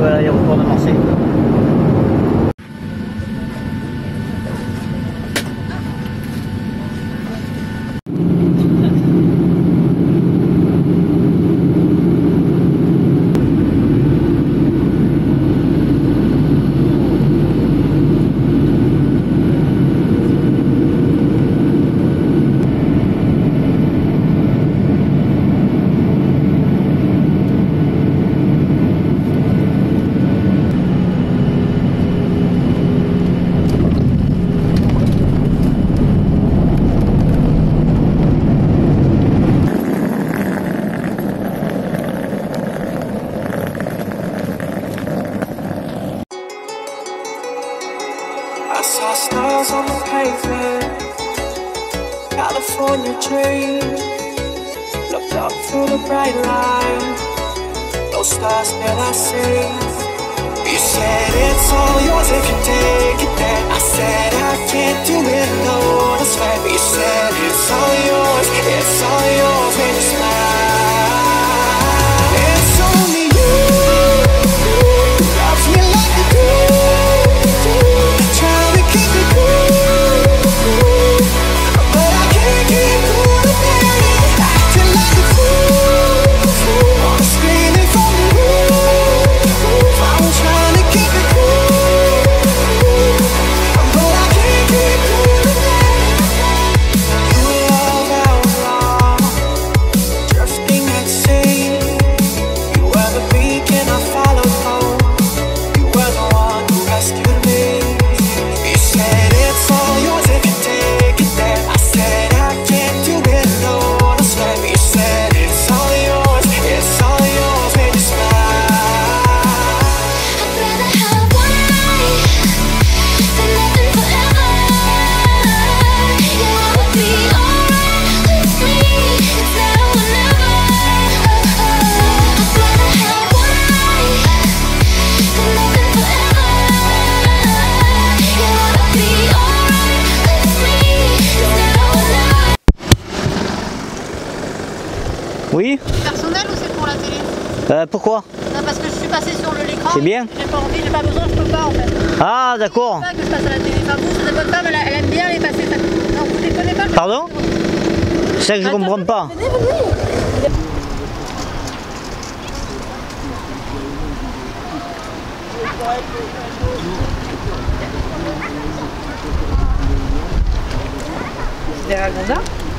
à l'aéroport de Marseille. I saw stars on the pavement, California dream. Looked up through the bright line, those stars that I see. You said it's all yours if you take it there. I said I can't do it alone, I swear. You said it's all yours when you smile. It's only you who loves me like you do. Oui. Personnel ou c'est pour la télé? Pourquoi? Non, parce que je suis passée sur l'écran. C'est bien. J'ai pas envie, j'ai pas besoin, je peux pas en fait. Ah d'accord. C'est pas que je passe à la télé. Enfin vous, c'est votre femme, elle aime bien les passer. Non, vous déconnez pas. Pardon? C'est ça que je comprends pas. Venez, venez. C'est derrière Ganda.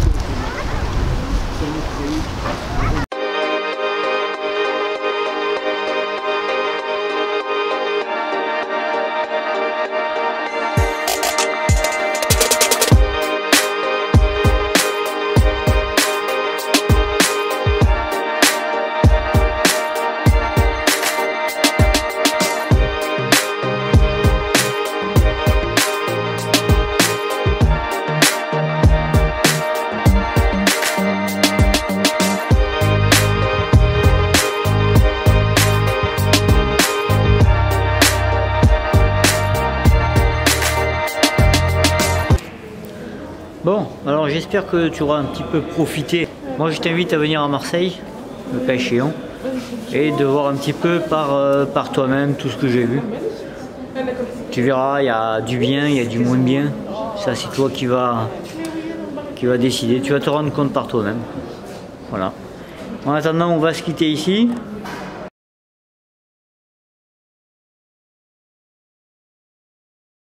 Bon, alors j'espère que tu auras un petit peu profité. Moi je t'invite à venir à Marseille, le cas échéant, et de voir un petit peu par toi-même tout ce que j'ai vu. Tu verras, il y a du bien, il y a du moins bien. Ça c'est toi qui va décider. Tu vas te rendre compte par toi-même. Voilà. En attendant, on va se quitter ici.